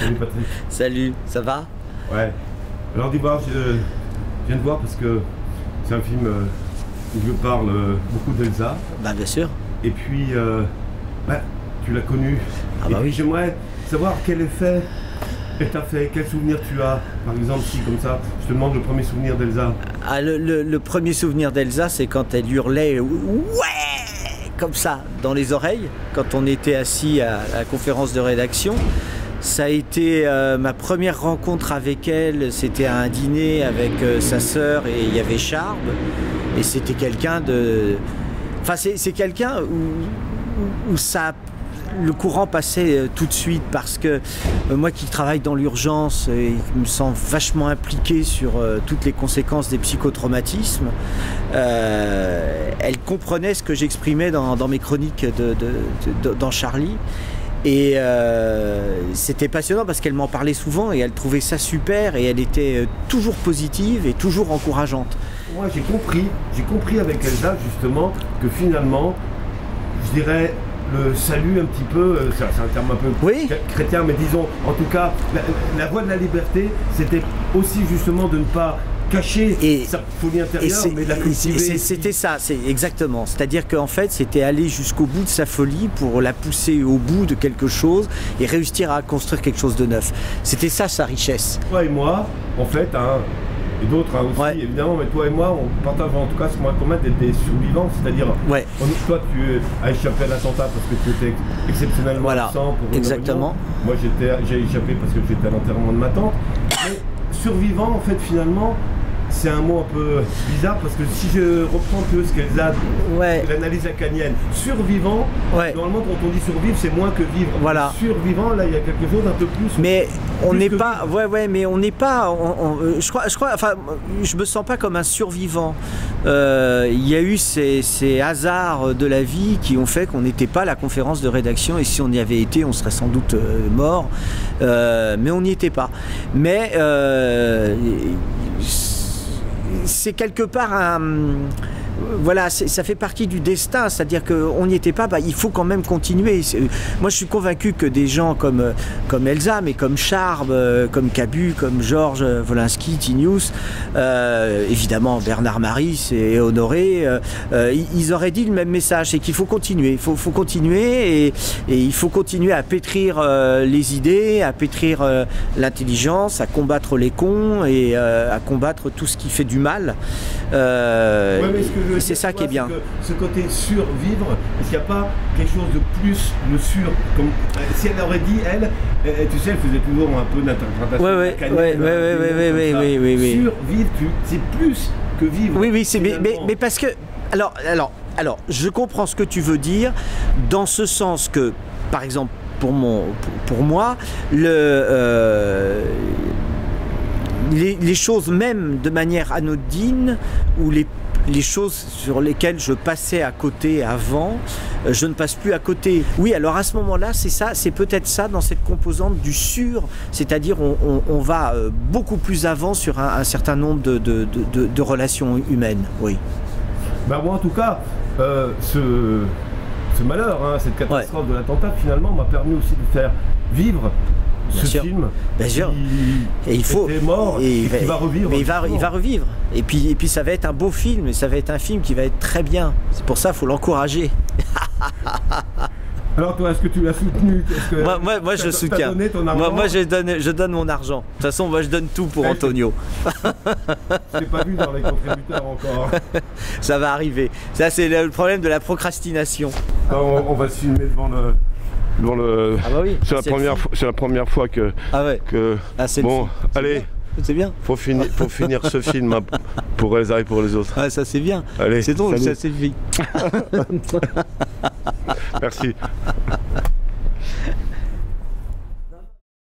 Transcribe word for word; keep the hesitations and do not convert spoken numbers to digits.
Salut Patrick. Salut, ça va? Ouais. Alors dis-moi, je, je viens de voir parce que c'est un film euh, où je parle euh, beaucoup d'Elsa. Bah bien sûr. Et puis, euh, bah, tu l'as connue. Ah Et bah puis oui. j'aimerais savoir quel effet elle t'a fait, quel souvenir tu as. Par exemple, si comme ça, je te demande le premier souvenir d'Elsa. Ah, le, le- le premier souvenir d'Elsa, c'est quand elle hurlait « Ouais !» comme ça, dans les oreilles, quand on était assis à la conférence de rédaction. Ça a été euh, ma première rencontre avec elle, c'était à un dîner avec euh, sa sœur et il y avait Charb. Et c'était quelqu'un de... Enfin, c'est c'est quelqu'un où, où, où ça... Le courant passait euh, tout de suite parce que euh, moi qui travaille dans l'urgence et qui me sens vachement impliqué sur euh, toutes les conséquences des psychotraumatismes, euh, elle comprenait ce que j'exprimais dans, dans mes chroniques de, de, de- dans Charlie. Et euh, c'était passionnant parce qu'elle m'en parlait souvent et elle trouvait ça super et elle était euh, toujours positive et toujours encourageante. Moi, j'ai compris, j'ai compris avec Elsa justement que finalement, je dirais le salut un petit peu, euh, c'est c'est un terme un peu Oui. ch- chrétien, mais disons, en tout cas, la, la voie de la liberté, c'était aussi justement de ne pas cacher Et- sa folie Et intérieure, c'est- mais de la et cultiver. c'est- c'était ça, c'est exactement. C'est-à-dire qu'en fait, c'était aller jusqu'au bout de sa folie pour la pousser au bout de quelque chose et réussir à construire quelque chose de neuf. C'était ça sa richesse. Toi et moi, en fait, hein, et d'autres hein, aussi, Ouais. évidemment, mais toi et moi, on partage en tout cas ce point commun d'être des survivants, c'est-à-dire, Ouais. on- toi tu as échappé à l'attentat parce que tu étais exceptionnellement Voilà. absent pour une Exactement. réunion. Moi j'étais, j'ai échappé parce que j'étais à l'enterrement de ma tante. Mais survivant, en fait, finalement, c'est un mot un peu bizarre parce que si je reprends un peu ce qu'Elsa, Ouais. l'analyse lacanienne, survivant, Ouais. normalement quand on dit survivre, c'est moins que vivre. Voilà. Survivant, là il y a quelque chose d'un peu plus. Mais on Plus n'est que pas, ouais, ouais, mais on n'est pas. on- on- euh, je crois, je crois, enfin, je me sens pas comme un survivant. Euh, Il y a eu ces, ces hasards de la vie qui ont fait qu'on n'était pas à la conférence de rédaction et si on y avait été, on serait sans doute euh, mort. Euh, mais on n'y était pas. Mais euh, c'est quelque part un. Voilà, c'est- ça fait partie du destin, c'est-à-dire qu'on n'y était pas, bah, il faut quand même continuer. C'est- Moi, je suis convaincu que des gens comme, euh, comme Elsa, mais comme Charb, euh, comme Cabu, comme Georges Wolinski, Tinius, euh, évidemment Bernard Maris et Honoré, euh, euh, ils- ils auraient dit le même message, c'est qu'il faut continuer, il faut, faut continuer et, et il faut continuer à pétrir euh, les idées, à pétrir euh, l'intelligence, à combattre les cons et euh, à combattre tout ce qui fait du mal. Euh, Ouais, mais ce que je veux c'est dire, ça tu qui est vois, bien. c'est que ce côté survivre, est-ce qu'il n'y a pas quelque chose de plus le sur comme, euh, si elle aurait dit, elle, euh, tu sais, elle faisait toujours un peu d'interprétation. Ouais, ouais, lacanienne, ouais, hein, ouais, ouais, des mots ouais, comme ouais, ça. oui, oui, oui. Survivre, tu- c'est plus que vivre. Oui, oui, c'est mais, mais, finalement. mais parce que alors, alors, alors, je comprends ce que tu veux dire dans ce sens que, par exemple, pour mon, pour, pour moi, le euh, les, les choses même de manière anodine ou les les choses sur lesquelles je passais à côté avant, euh, je ne passe plus à côté. Oui, alors à ce moment-là, c'est ça, c'est peut-être ça dans cette composante du sur, c'est-à-dire on, on, on va euh, beaucoup plus avant sur un, un certain nombre de, de, de, de, de relations humaines. Oui. Bah, moi, en tout cas, euh, ce, ce malheur, hein, cette catastrophe de l'attentat, finalement, m'a permis aussi de faire vivre Bien ce sûr. film. Bien sûr. Qui Et il faut. était mort et, il qui va revivre. Mais il va, il va revivre. Et puis, et puis ça va être un beau film, et ça va être un film qui va être très bien. C'est pour ça qu'il faut l'encourager. Alors toi, est-ce que tu l'as soutenu? Est-ce que Moi, moi, moi t'as- je t'as soutiens. donné ton Moi, argent? moi je, donne, je donne mon argent. De toute façon, moi je donne tout pour Ouais, Antonio. Je l'ai pas vu dans les contributeurs encore. Ça va arriver. Ça, c'est le problème de la procrastination. on, on va se filmer devant le. Devant le... Ah bah oui. C'est la, c'est le première film. fois- c'est la première fois que. Ah ouais. que... Ah, c'est le Bon, film. C'est allez, bien. C'est bien. faut finir, faut finir ce film hein, pour Elsa et pour les autres. Ah, ça c'est bien. Allez, C'est drôle, salut. ça c'est vie. Merci.